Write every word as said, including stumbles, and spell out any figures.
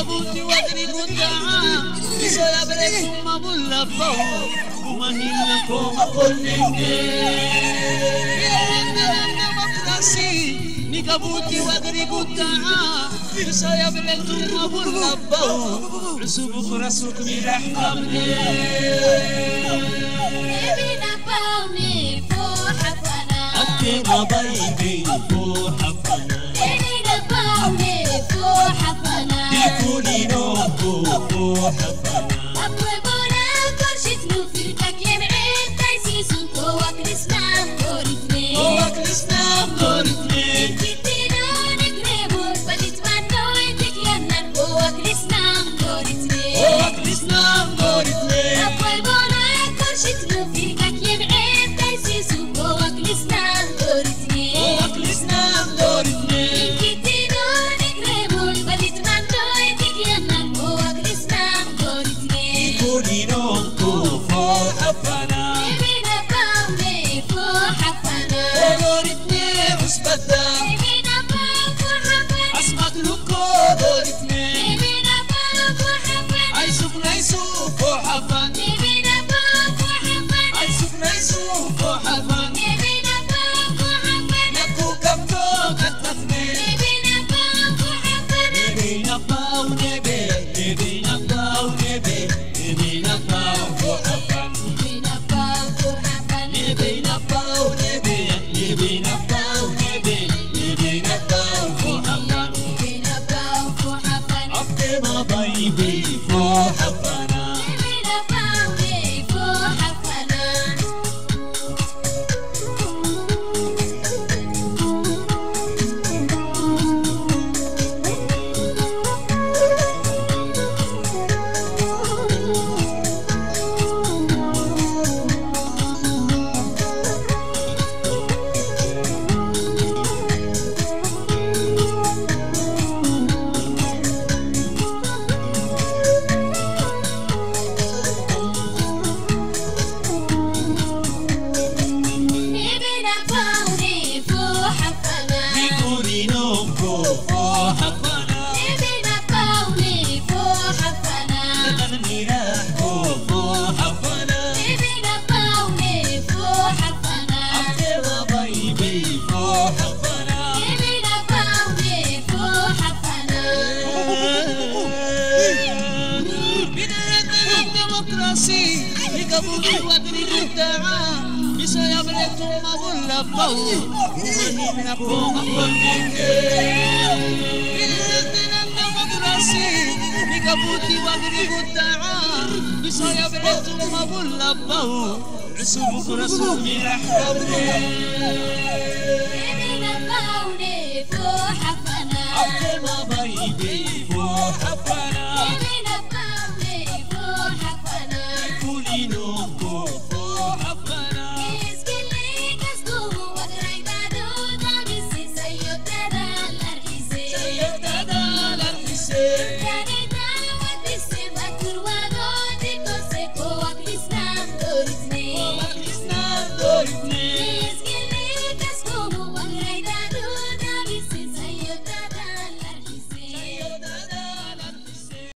نقبوتي وادري قدعا بسويا بريكم ما بلبو وما هنكم نقبوتي وادري قدعا بسويا بريكم ما بلبو عسوبك رسوك ملح قبلي بينا باوني فوحفنا أكتما بايبي فوحفنا بينا باوني فوحفنا يكوني نوكو فوحفنا أطلبونا كرشت نوفيتك يمعين تايسيسون كواك الإسلام دورتني كواك الإسلام دورتني كتينو نقربون فلتمنو يدك يمنن كواك الإسلام دورتني كواك الإسلام دورتني أطلبونا كرشت نوفيتك يمعين تايسيسون كواك الإسلام دورتني كواك الإسلام دورتني كتينو نقربون فلتمنو يدك يمنن كواك الإسلام دورتني يكوني نوكو فوحفنا بينا باوني فوحفنا دورتني عصبتا بينا باو فوحفنا أسمعت لكو دورتني بينا باو فوحفنا عيسوك نيسوك فوحفنا بينا باو فوحفنا عيسوك نيسوك فوحفنا بينا باو فوحفنا نكو كبتو كتفني بينا باو فوحفنا نبينا باو نبي نبينا باو نبي نبينا باو فوحفنا بينا باو فوحفنا نبينا باو نبي نبينا باو نبي نبينا باو فوحفنا بينا باو فوحفنا أبقى بايبي فوحفنا بينا باوني فوحفنا بينا باوني فوحفنا يكوني نوكو فوحفنا بينا باوني فوحفنا نغني لحكو فوحفنا بينا باوني فوحفنا أبقى بايبي فوحفنا بينا باوني فوحفنا بداية الديمقراطية يقبلوا وادري قدعا بسويا بريكم ما بلبو وما هنكم بداية الديمقراطية يقبلوا وادري قدعا بسويا بريكم ما بلبو عسوبك رسوك ملح قبلي بينا باوني فوحفنا أبقى